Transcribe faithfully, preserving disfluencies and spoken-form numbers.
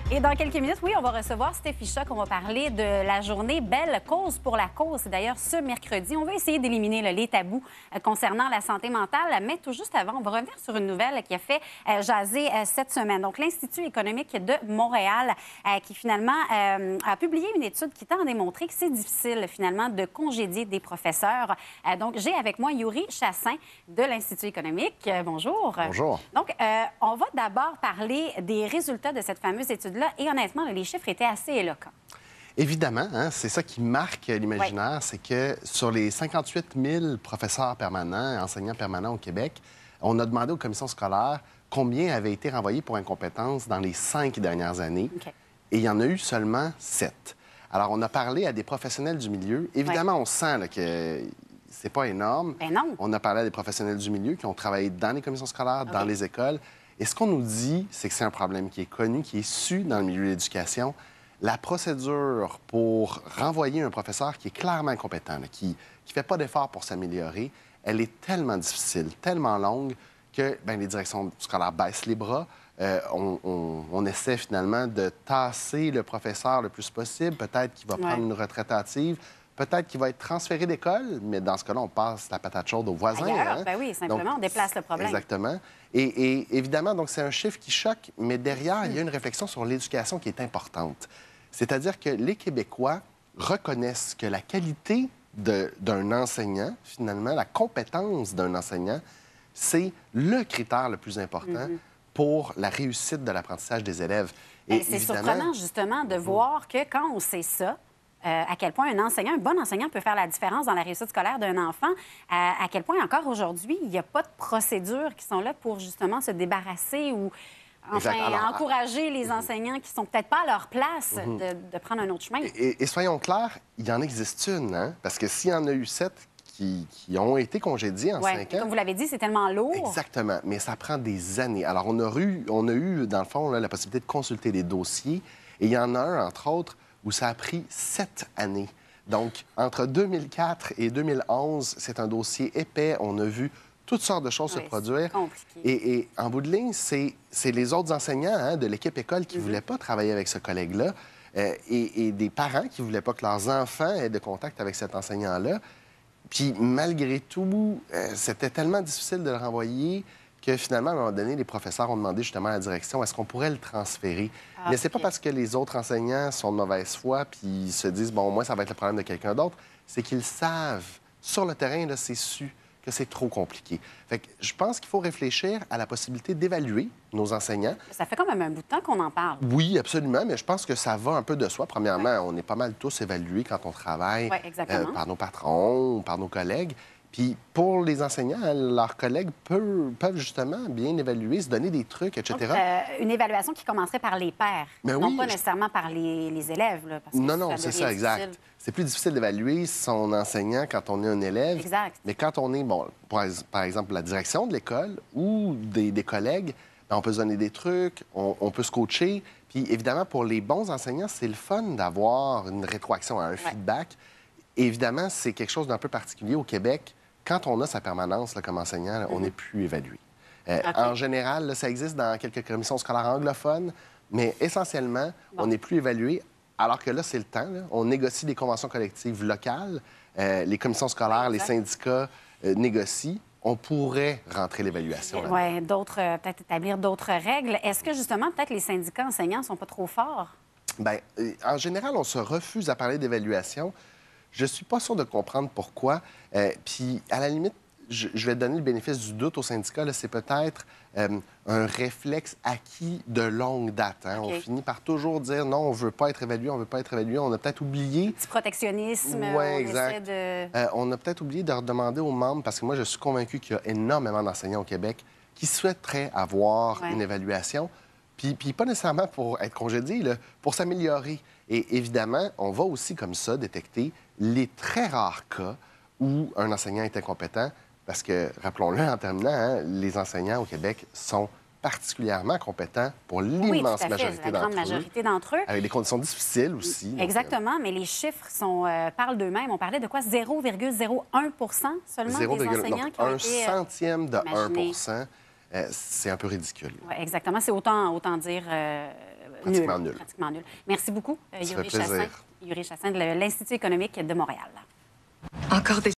Et dans quelques minutes, oui, on va recevoir Stéphie Choc. On va parler de la journée Belle cause pour la cause. C'est d'ailleurs ce mercredi. On va essayer d'éliminer là, les tabous euh, concernant la santé mentale. Mais tout juste avant, on va revenir sur une nouvelle qui a fait euh, jaser euh, cette semaine. Donc, l'Institut économique de Montréal euh, qui finalement euh, a publié une étude qui tend à démontrer que c'est difficile finalement de congédier des professeurs. Euh, donc, j'ai avec moi Yuri Chassin de l'Institut économique. Euh, bonjour. Bonjour. Donc, euh, on va d'abord parler des résultats de cette fameuse étude-là. Et honnêtement, là, les chiffres étaient assez éloquents. Évidemment, hein, c'est ça qui marque l'imaginaire, oui. C'est que sur les cinquante-huit mille professeurs permanents, enseignants permanents au Québec, on a demandé aux commissions scolaires combien avaient été renvoyés pour incompétence dans les cinq dernières années. Okay. Et il y en a eu seulement sept. Alors, on a parlé à des professionnels du milieu. Évidemment, oui. on sent là, que c'est pas énorme. Ben non. On a parlé à des professionnels du milieu qui ont travaillé dans les commissions scolaires, okay. dans les écoles. Et ce qu'on nous dit, c'est que c'est un problème qui est connu, qui est su dans le milieu de l'éducation. La procédure pour renvoyer un professeur qui est clairement incompétent, là, qui ne fait pas d'effort pour s'améliorer, elle est tellement difficile, tellement longue que bien, les directions scolaires baissent les bras. Euh, on, on, on essaie finalement de tasser le professeur le plus possible. Peut-être qu'il va prendre ouais. une retraite hâtive. Peut-être qu'il va être transféré d'école, mais dans ce cas-là, on passe la patate chaude aux voisins. Ailleurs, hein? Ben oui, simplement, donc, on déplace le problème. Exactement. Et, et évidemment, donc c'est un chiffre qui choque, mais derrière, mmh. il y a une réflexion sur l'éducation qui est importante. C'est-à-dire que les Québécois reconnaissent que la qualité de, d'un enseignant, finalement, la compétence d'un enseignant, c'est le critère le plus important mmh. pour la réussite de l'apprentissage des élèves. Et c'est évidemment... surprenant, justement, de mmh. voir que quand on sait ça, Euh, à quel point un enseignant, un bon enseignant peut faire la différence dans la réussite scolaire d'un enfant, à, à quel point encore aujourd'hui, il n'y a pas de procédures qui sont là pour justement se débarrasser ou enfin Alors, encourager les enseignants qui sont peut-être pas à leur place mm-hmm. de, de prendre un autre chemin. Et, et, et soyons clairs, il y en existe une, hein? Parce que s'il y en a eu sept qui, qui ont été congédiés en ouais, cinq ans... Comme vous l'avez dit, c'est tellement lourd. Exactement, mais ça prend des années. Alors, on a eu, on a eu dans le fond, là, la possibilité de consulter des dossiers, et il y en a un, entre autres, où ça a pris sept années. Donc, entre deux mille quatre et deux mille onze, c'est un dossier épais. On a vu toutes sortes de choses oui, se produire. Compliqué. Et, et en bout de ligne, c'est, c'est les autres enseignants hein, de l'équipe école qui ne mm-hmm. voulaient pas travailler avec ce collègue-là euh, et, et des parents qui ne voulaient pas que leurs enfants aient de contact avec cet enseignant-là. Puis, malgré tout, euh, c'était tellement difficile de le renvoyer que finalement, à un moment donné, les professeurs ont demandé justement à la direction est-ce qu'on pourrait le transférer. Ah, Mais c'est okay. pas parce que les autres enseignants sont de mauvaise foi puis se disent bon, moi, ça va être le problème de quelqu'un d'autre. C'est qu'ils savent, sur le terrain, là, c'est su que c'est trop compliqué. Fait que je pense qu'il faut réfléchir à la possibilité d'évaluer nos enseignants. Ça fait quand même un bout de temps qu'on en parle. Oui, absolument, mais je pense que ça va un peu de soi. Premièrement, ouais. on est pas mal tous évalués quand on travaille ouais, euh, par nos patrons, par nos collègues. Puis pour les enseignants, leurs collègues peuvent, peuvent justement bien évaluer, se donner des trucs, et cetera. Donc, euh, une évaluation qui commencerait par les pairs, mais non oui, pas nécessairement par les, les élèves. Là, parce que non, non, ça c'est ça, exact. Difficile. C'est plus difficile d'évaluer son enseignant quand on est un élève. Exact. Mais quand on est, bon, par, par exemple, la direction de l'école ou des, des collègues, bien, on peut se donner des trucs, on, on peut se coacher. Puis évidemment, pour les bons enseignants, c'est le fun d'avoir une rétroaction, un ouais. feedback. Et évidemment, c'est quelque chose d'un peu particulier au Québec. Quand on a sa permanence là, comme enseignant, là, mm-hmm. on n'est plus évalué. Euh, okay. En général, là, ça existe dans quelques commissions scolaires anglophones, mais essentiellement, bon. on n'est plus évalué, alors que là, c'est le temps. Là. On négocie des conventions collectives locales. Euh, les commissions scolaires, exact. les syndicats euh, négocient. On pourrait rentrer l'évaluation. Oui, d'autres, euh, peut-être établir d'autres règles. Est-ce que, justement, peut-être les syndicats enseignants ne sont pas trop forts? Bien, euh, en général, on se refuse à parler d'évaluation. Je ne suis pas sûr de comprendre pourquoi. Euh, puis, à la limite, je, je vais donner le bénéfice du doute aux syndicats. C'est peut-être euh, un réflexe acquis de longue date. Hein? Okay. On finit par toujours dire non, on ne veut pas être évalué, on ne veut pas être évalué. On a peut-être oublié... Un petit protectionnisme. Oui, on exact. Essaie de... euh, on a peut-être oublié de redemander aux membres, parce que moi, je suis convaincu qu'il y a énormément d'enseignants au Québec qui souhaiteraient avoir ouais. une évaluation. Puis, puis pas nécessairement pour être congédié, là, pour s'améliorer. Et évidemment, on va aussi comme ça détecter les très rares cas où un enseignant est incompétent, parce que, rappelons-le en terminant, hein, les enseignants au Québec sont particulièrement compétents pour l'immense oui, majorité la grande d'entre majorité d'entre eux. Avec des conditions difficiles aussi. Exactement, donc, mais les chiffres sont, euh, parlent d'eux-mêmes. On parlait de quoi? zéro virgule zéro un pour cent seulement des enseignants qui ont un été... Un centième de imaginez. un pour cent. euh, c'est un peu ridicule. Oui, exactement. C'est autant, autant dire euh, Pratiquement nul. nul. Pratiquement nul. Merci beaucoup, Ça Yuri fait plaisir. Chassin. Yuri Chassin de l'Institut économique de Montréal. Encore des